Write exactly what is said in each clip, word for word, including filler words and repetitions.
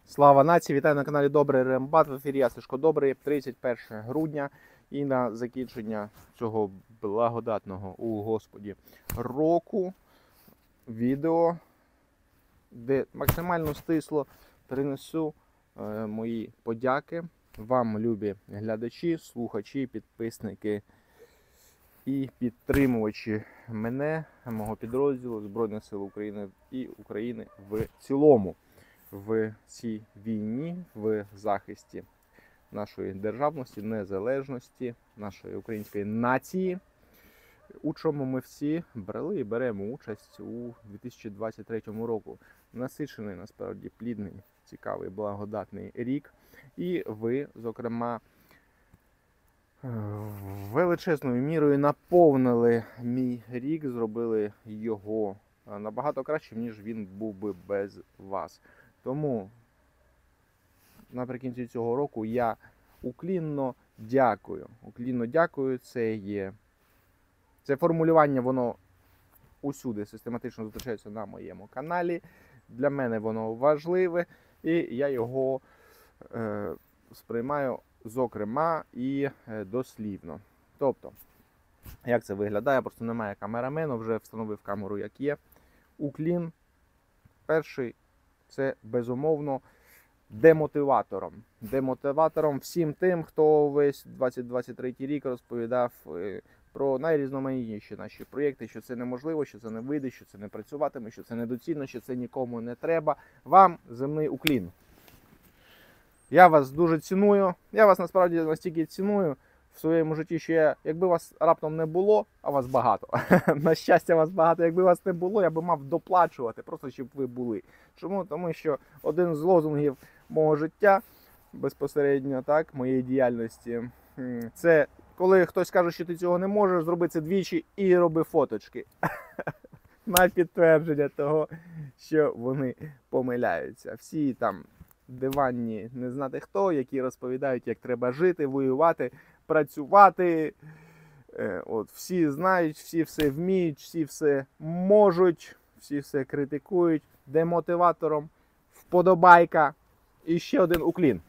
Слава нації! Вітаю на каналі Добрий Рембат. В ефірі я Сашко Добрий, тридцять перше грудня. І на закінчення цього благодатного у Господі року відео, де максимально стисло принесу е, мої подяки вам, любі глядачі, слухачі, підписники і підтримувачі мене, мого підрозділу Збройних сил України і України в цілому. В цій війні, в захисті нашої державності, незалежності, нашої української нації, у чому ми всі брали і беремо участь у дві тисячі двадцять третьому року. Насичений, насправді, плідний, цікавий, благодатний рік. І ви, зокрема, величезною мірою наповнили мій рік, зробили його набагато кращим, ніж він був би без вас. Тому наприкінці цього року я уклінно дякую. Уклінно дякую. Це є це формулювання, воно усюди систематично зустрічається на моєму каналі. Для мене воно важливе, і я його е, сприймаю зокрема і дослівно. Тобто, як це виглядає? Просто немає камерамену, вже встановив камеру як є. Уклін перший. Це, безумовно, демотиватором. Демотиватором всім тим, хто весь двадцять двадцять третій рік розповідав про найрізноманітніші наші проєкти, що це неможливо, що це не вийде, що це не працюватиме, що це недоцільно, що це нікому не треба. Вам земний уклін. Я вас дуже ціную. Я вас насправді настільки ціную в своєму житті, що я, якби вас раптом не було, а вас багато. На щастя, вас багато. Якби вас не було, я би мав доплачувати, просто щоб ви були. Чому? Тому що один з лозунгів мого життя, безпосередньо так, моєї діяльності, це коли хтось каже, що ти цього не можеш, зроби це двічі і роби фоточки. На підтвердження того, що вони помиляються. Всі там диванні не знати хто, які розповідають, як треба жити, воювати, працювати. От, всі знають, всі все вміють, всі все можуть, всі все критикують. Демотиватором вподобайка і ще один уклін.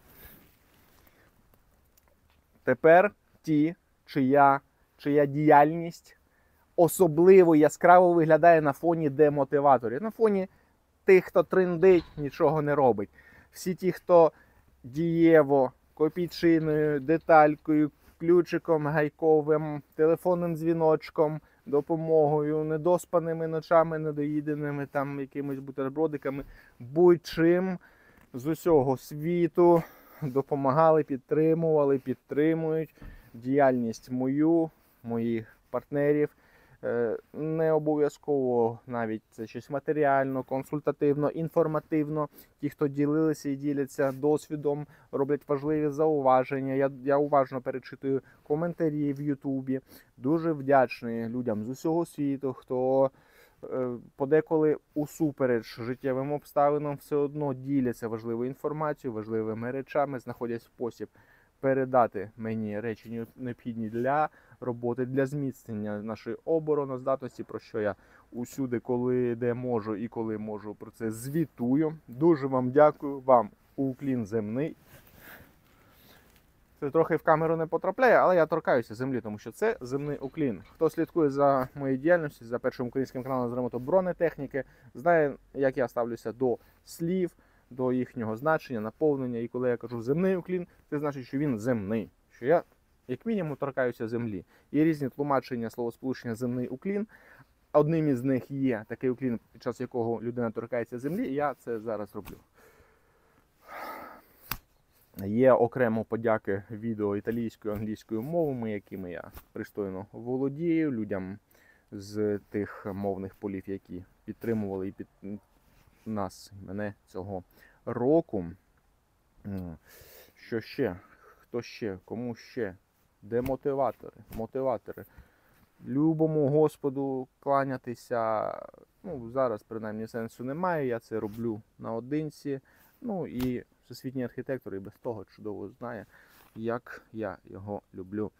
Тепер ті, чия, чия діяльність особливо яскраво виглядає на фоні демотиваторів. На фоні тих, хто триндить, нічого не робить. Всі ті, хто дієво, копійчиною, деталькою, ключиком гайковим, телефонним дзвіночком, допомогою, недоспаними ночами, недоїденими там якимись бутербродиками, будь-чим з усього світу допомагали, підтримували, підтримують діяльність мою, моїх партнерів. Не обов'язково навіть це щось матеріально, консультативно, інформативно. Ті, хто ділилися і діляться досвідом, роблять важливі зауваження. Я, я уважно перечитую коментарі в Ютубі. Дуже вдячний людям з усього світу, хто е, подеколи усупереч життєвим обставинам все одно діляться важливою інформацією, важливими речами, знаходять спосіб передати мені речі необхідні для роботи, для зміцнення нашої обороноздатності, про що я усюди, коли де можу і коли можу, про це звітую. Дуже вам дякую, вам уклін земний. Це трохи в камеру не потрапляє, але я торкаюся землі, тому що це земний уклін. Хто слідкує за моєю діяльністю, за першим українським каналом з ремонту бронетехніки, знає, як я ставлюся до слів, до їхнього значення, наповнення. І коли я кажу земний уклін, це значить, що він земний. Що я, як мінімум, торкаюся землі. Є різні тлумачення словосполучення земний уклін. Одним із них є такий уклін, під час якого людина торкається землі, і я це зараз роблю. Є окремо подяки відео італійською, англійською мовами, якими я пристойно володію, людям з тих мовних полів, які підтримували і під нас, мене цього року. Що ще? Хто ще? Кому ще? Демотиватори, мотиватори. Любому Господу кланятися, ну, зараз, принаймні, сенсу немає, я це роблю наодинці. Ну, і всесвітній архітектор і без того чудово знає, як я його люблю.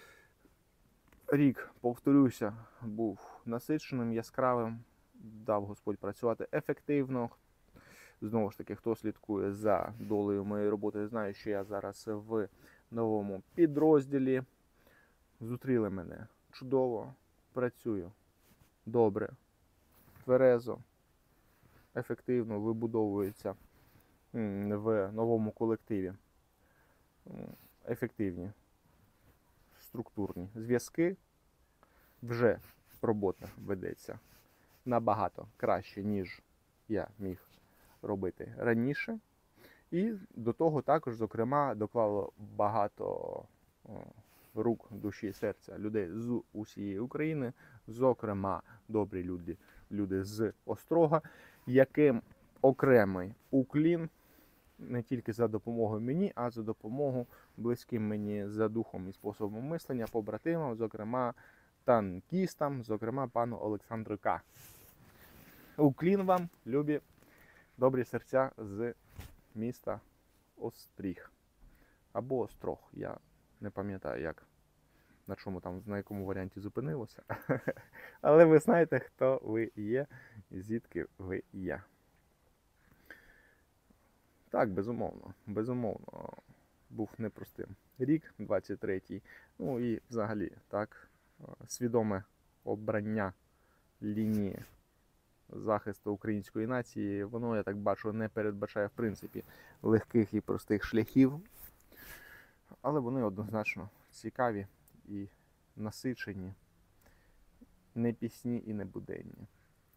Рік, повторюся, був насиченим, яскравим, дав Господь працювати ефективно. Знову ж таки, хто слідкує за долею моєї роботи, знає, що я зараз в новому підрозділі. Зустріли мене чудово, працюю добре, тверезо, ефективно вибудовується в новому колективі. Ефективні структурні зв'язки. Вже робота ведеться набагато краще, ніж я міг робити раніше. І до того також, зокрема, доклало багато рук, душі, серця людей з усієї України, зокрема, добрі люди, люди з Острога, яким окремий уклін не тільки за допомогою мені, а за допомогою близьким мені за духом і способом мислення, побратимам, зокрема, танкістам, зокрема, пану Олександру К. Уклін вам, любі, добрі серця з міста Остріг. Або Острог. Я не пам'ятаю, як, на чому там, на якому варіанті зупинилося. Але ви знаєте, хто ви є і звідки ви є. Так, безумовно, безумовно, був непростим рік, двадцять третій. Ну і взагалі, так, свідоме обрання лінії захисту української нації, воно, я так бачу, не передбачає, в принципі, легких і простих шляхів, але вони однозначно цікаві і насичені, не пісні і не буденні.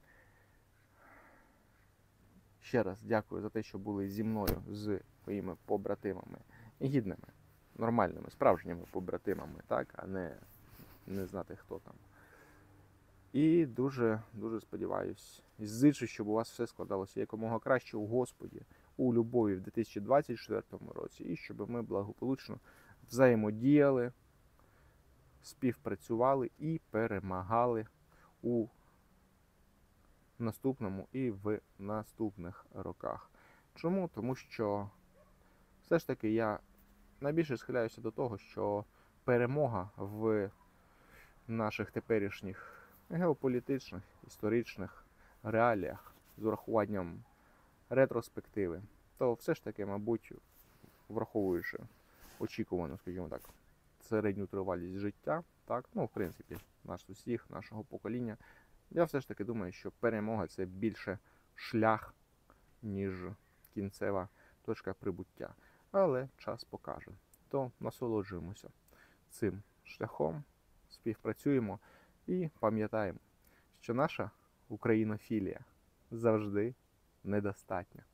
Ще раз дякую за те, що були зі мною, з своїми побратимами, гідними, нормальними, справжніми побратимами, так, а не, не знати, хто там. І дуже, дуже сподіваюсь, і зичу, щоб у вас все складалося якомога краще у Господі, у любові в дві тисячі двадцять четвертому році, і щоб ми благополучно взаємодіяли, співпрацювали і перемагали у наступному і в наступних роках. Чому? Тому що все ж таки я найбільше схиляюся до того, що перемога в наших теперішніх геополітичних, історичних реаліях з урахуванням ретроспективи, то все ж таки, мабуть, враховуючи очікувану, скажімо так, середню тривалість життя, так, ну, в принципі, наш усіх, нашого покоління, я все ж таки думаю, що перемога – це більше шлях, ніж кінцева точка прибуття. Але час покаже. То насолоджуємося цим шляхом, співпрацюємо і пам'ятаємо, що наша українофілія завжди недостатня.